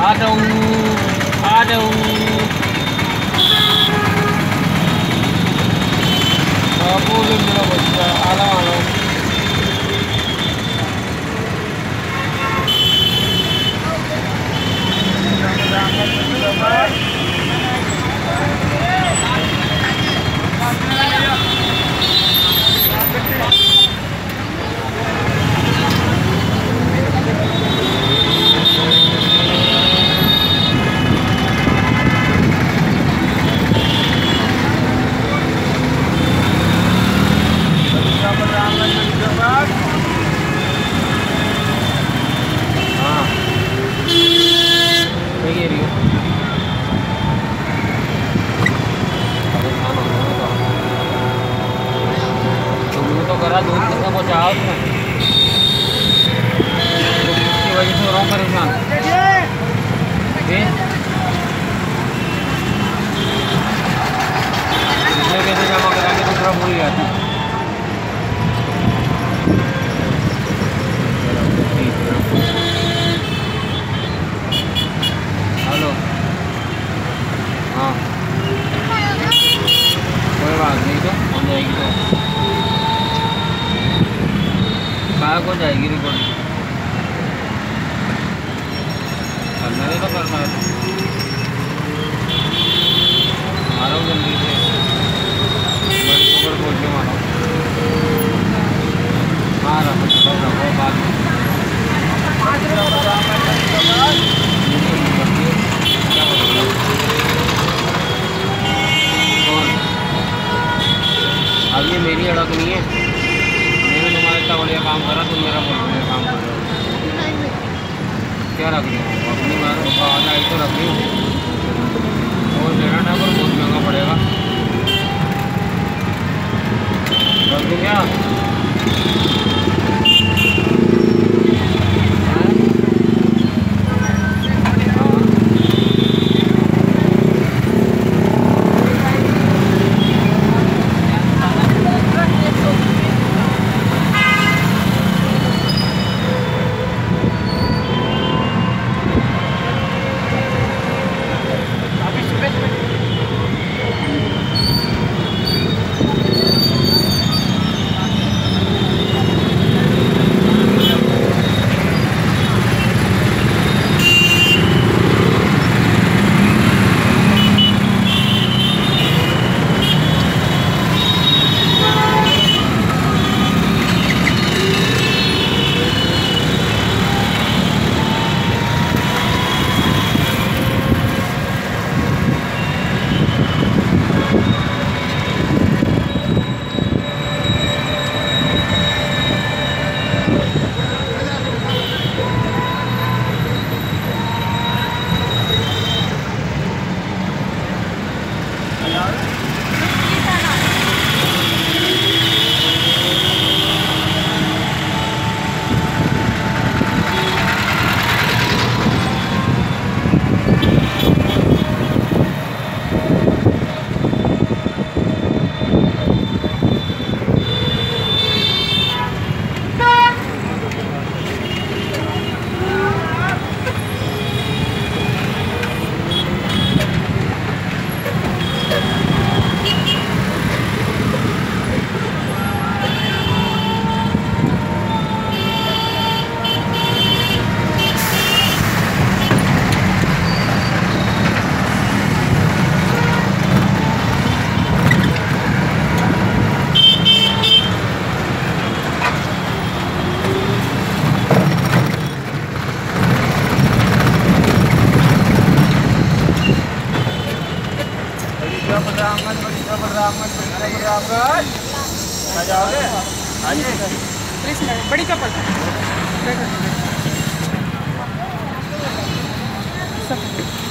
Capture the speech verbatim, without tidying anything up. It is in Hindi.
आ जाऊँ आ जाऊँ बाबू भी मेरा बच्चा आ रहा आ रहा दूध कितना पहुँचाओ उसमें उसकी वजह से हो रहा हूँ परेशान। इसमें कैसे जमा करा के दूसरा भूल गया था। हेलो हाँ कोई बात नहीं तो हो जाएगी तो कहाँ को जाएगी रिकॉर्डिंग करना है तो करना है मारो जल्दी से बड़ी खबर बोल के मारो मारा रखो बाद में अब ये मेरी अड़क नहीं है। मैंने तुम्हारा इतना बढ़िया काम करा तुम मेरा बहुत बढ़िया काम कर रहे हो। क्या रख रही हो अपनी बात आई तो रख रही हूँ और लेना था पर बहुत महंगा पड़ेगा रख दूँ क्या। बड़ी चप्पल सब